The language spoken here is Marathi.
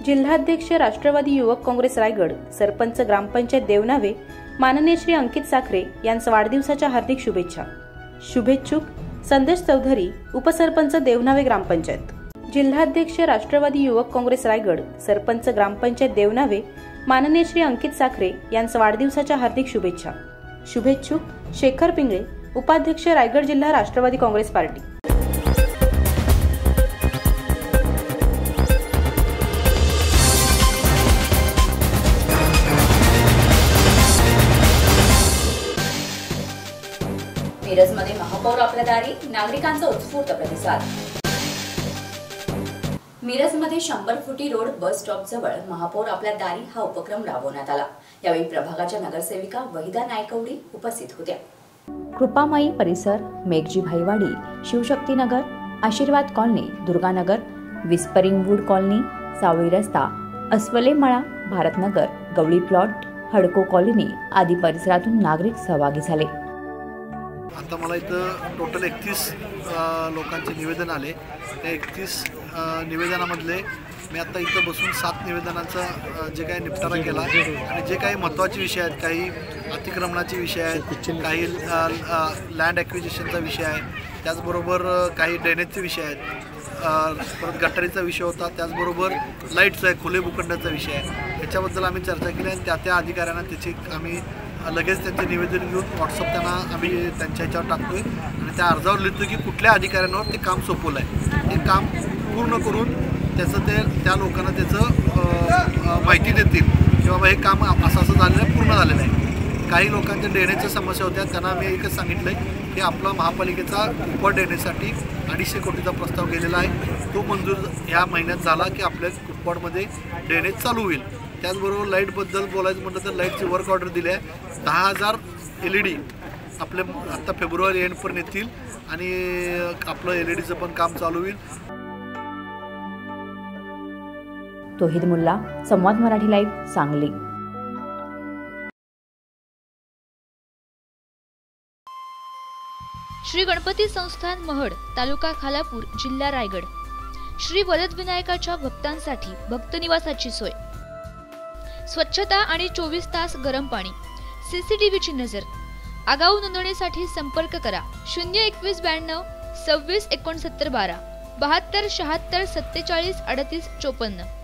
जिल्हाध्यक्ष राष्ट्रवादी युवक काँग्रेस रायगड, सरपंच ग्रामपंचायत देवनावे माननीय श्री अंकित साखरे यांचा वाढदिवसाच्या हार्दिक शुभेच्छा। शुभेच्छुक संदेश चौधरी, उपसरपंच देवनावे ग्रामपंचायत। जिल्हाध्यक्ष राष्ट्रवादी युवक काँग्रेस रायगड, सरपंच ग्रामपंचायत देवनावे माननीय श्री अंकित साखरे यांचा वाढदिवसाच्या हार्दिक शुभेच्छा। शुभेच्छुक शेखर पिंगळे, उपाध्यक्ष रायगड जिल्हा राष्ट्रवादी काँग्रेस पार्टी। मिरजमध्ये महापौर आपल्या दारी, नागरिकांचा उत्स्फूर्त प्रतिसाद। मिरजमध्ये 100 फुटी रोड बस स्टॉप जवळ महापौर आपल्या दारी हा उपक्रम राबवण्यात आला। यावेळी प्रभागाच्या नगरसेविका वहिदा नायकवडी उपस्थित होत्या। कृपामाई परिसर, Meghji Bhaiwadi, Shivshaktinagar, Ashirwad colony, Durganagar, whispering wood colony, Savali रस्ता, अस्वले मळा, भारतनगर, गवळी प्लॉट, हडको कॉलनी आदी परिसरातून नागरिक सहभागी झाले। आता मला इथं टोटल 31 लोकांचे निवेदन आले। त्या 31 निवेदनामधले मी आता इथं बसून 7 निवेदनांचा जे काही निपटारा केला आणि जे काही महत्त्वाचे विषय आहेत, काही अतिक्रमणाचे विषय आहेत, काही लँड ॲक्विजिशनचा विषय आहे, त्याचबरोबर काही ड्रेनेजचे विषय आहेत, परत गटारीचा विषय होता, त्याचबरोबर लाईटचा आहे, खुले भूखंडाचा विषय आहे। याच्याबद्दल आम्ही चर्चा केली आणि त्या अधिकाऱ्यांना त्याची आम्ही लगेच त्यांचे निवेदन घेऊन व्हॉट्सअप त्यांना आम्ही त्यांच्या ह्याच्यावर टाकतो आहे आणि त्या अर्जावर लिहितो की कुठल्या अधिकाऱ्यांवर ते काम सोपवलं आहे, ते काम पूर्ण करून त्याचं त्या लोकांना त्याचं माहिती देतील की बाबा हे काम असं झालेलं आहे, पूर्ण झालेलं आहे। काही लोकांच्या ड्रेनेजच्या समस्या होत्या, त्यांना आम्ही एकच सांगितलं आहे की आपला महापालिकेचा कुप्पड ड्रेनेजसाठी 250 कोटीचा प्रस्ताव गेलेला आहे, तो मंजूर ह्या महिन्यात झाला की आपल्या कुप्पडमध्ये ड्रेनेज चालू होईल। त्याचबरोबर लाईटबद्दल बोलायचं म्हटलं तर लाईटची वर्क ऑर्डर दिली आहे। 10,000 LED आपले आता फेब्रुवारी एंडपर्यंत येतील आणि आपलं LEDचं पण काम चालू होईल। तोहिद मुल्ला, संवाद मराठी लाईव्ह, सांगली। श्री गणपती संस्थान महड, तालुका खालापूर, जिल्हा रायगड। श्री वरदविनायकाच्या भक्तांसाठी भक्त निवासाची सोय, स्वच्छता आणि 24 तास गरम पाणी, CCTVची नजर। आगाऊ नोंदणीसाठी संपर्क करा 02192 26 69 12 72 76 47 38 54।